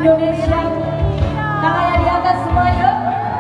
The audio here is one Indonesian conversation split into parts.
Indonesia. Tangannya di atas semua yuk.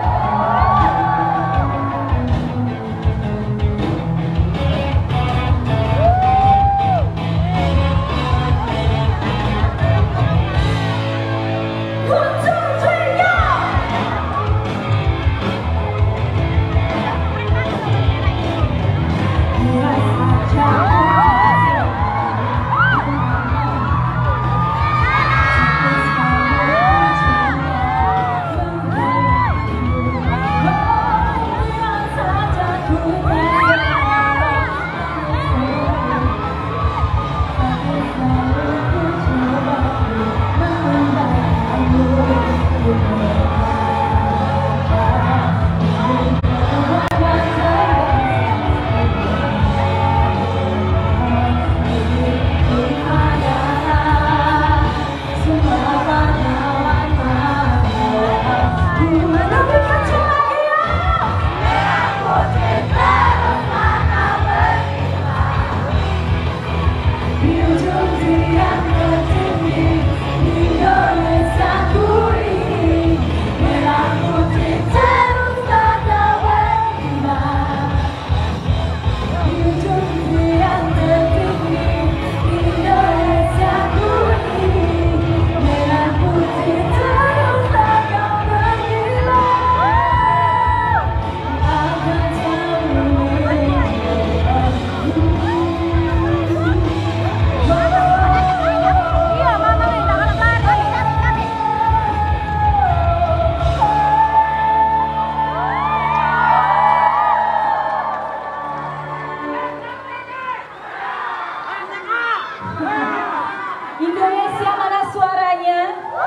Indonesia mana suaranya?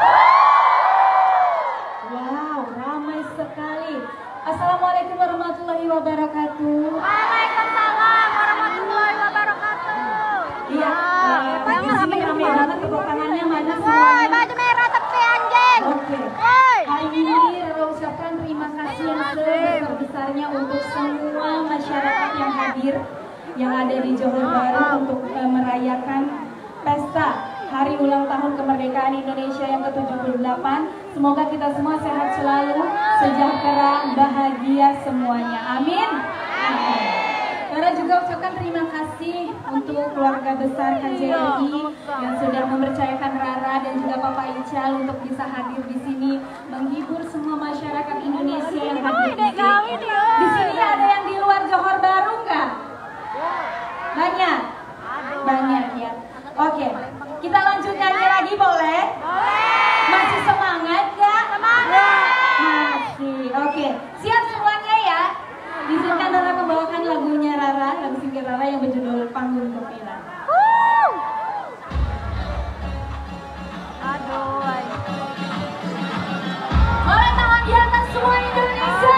Wow, ramai sekali. Assalamualaikum warahmatullahi wabarakatuh. Waalaikumsalam warahmatullahi wabarakatuh. Iya, di sini ramai banget, tepuk tangannya mana Woi, semuanya? baju merah tapi anjing. Oke. Woi. Hari ini Rara ucapkan terima kasih yang sebesar-besarnya untuk semua masyarakat yang hadir, yang ada di Johor Bahru untuk merayakan pesta Hari Ulang Tahun Kemerdekaan Indonesia yang ke-78. Semoga kita semua sehat selalu, sejahtera, bahagia semuanya. Amin. Rara juga ucapkan terima kasih untuk keluarga besar KJRI yang sudah mempercayakan Rara dan juga Papa Ical untuk bisa hadir di sini menghibur semua masyarakat Indonesia yang hadir di sini. Di sini ada yang di luar Johor Bahru nggak? Banyak, banyak ya. Oke, kita lanjut nyanyi lagi boleh? Masih semangat nggak? Masih. Oke, siap semuanya ya. Izinkan Rara membawakan lagunya Rara, lagu single Rara yang berjudul Panggung Gembira. Oleh tangan di atas semua Indonesia.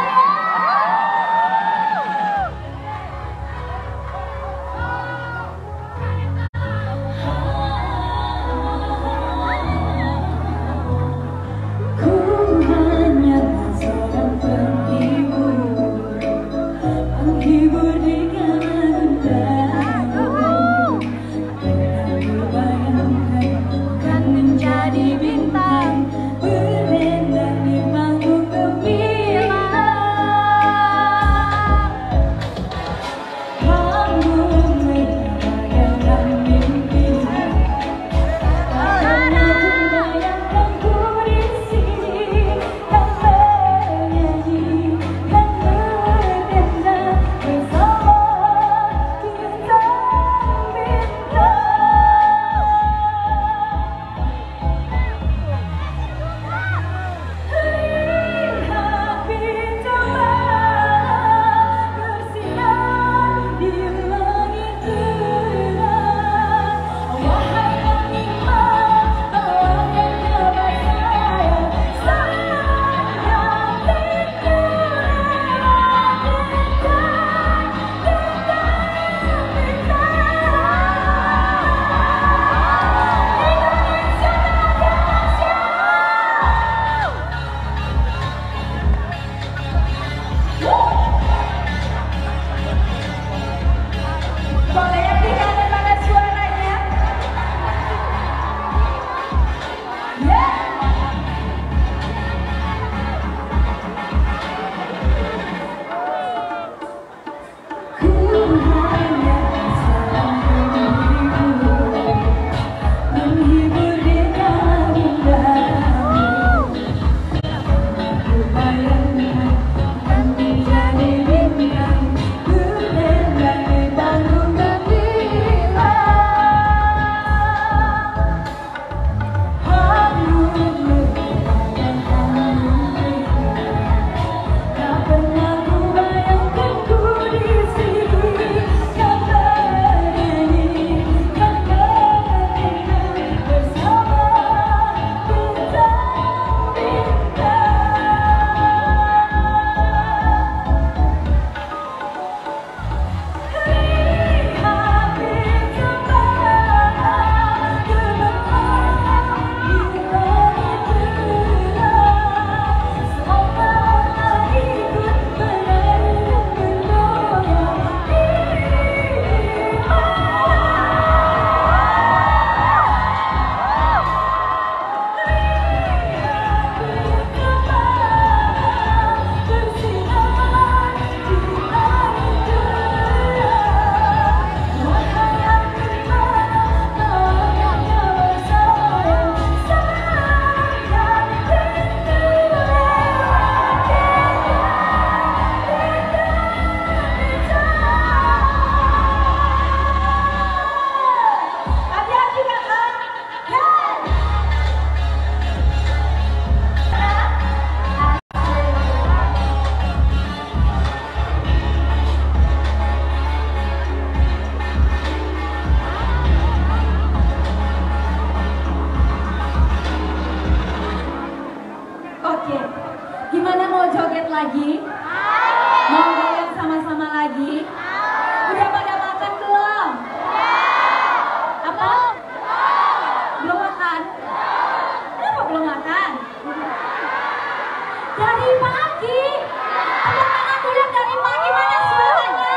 Dari pagi. Tepuk tangan dulu dari pagi, mana suaranya?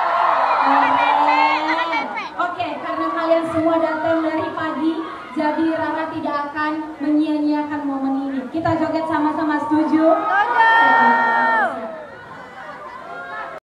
Oke, karena kalian semua datang dari pagi, jadi Rara tidak akan menyia-nyiakan momen ini. Kita joget sama-sama, setuju?